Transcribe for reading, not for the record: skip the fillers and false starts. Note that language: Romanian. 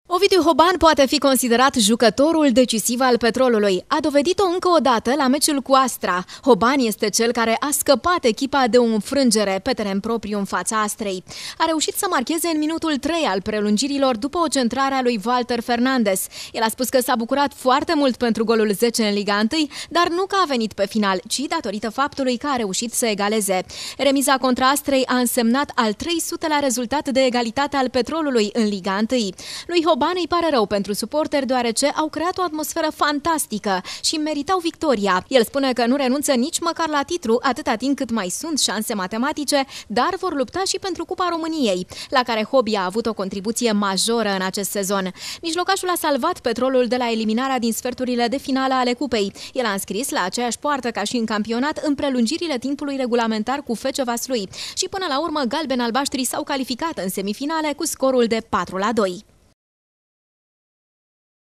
Ovidiu Hoban poate fi considerat jucătorul decisiv al Petrolului. A dovedit-o încă o dată la meciul cu Astra. Hoban este cel care a scăpat echipa de o înfrângere pe teren propriu în fața Astrei. A reușit să marcheze în minutul 3 al prelungirilor după o centrare a lui Walter Fernandez. El a spus că s-a bucurat foarte mult pentru golul 10 în Liga 1, dar nu că a venit pe final, ci datorită faptului că a reușit să egaleze. Remiza contra Astrei a însemnat al 300-lea rezultat de egalitate al Petrolului în Liga 1. Lui Hoban îi pare rău pentru suporteri deoarece au creat o atmosferă fantastică și meritau victoria. El spune că nu renunță nici măcar la titlu atâta timp cât mai sunt șanse matematice, dar vor lupta și pentru Cupa României, la care Hobi a avut o contribuție majoră în acest sezon. Mijlocașul a salvat Petrolul de la eliminarea din sferturile de finală ale cupei. El a înscris la aceeași poartă ca și în campionat în prelungirile timpului regulamentar cu FC Vaslui și până la urmă galben-albaștrii s-au calificat în semifinale cu scorul de 4-2.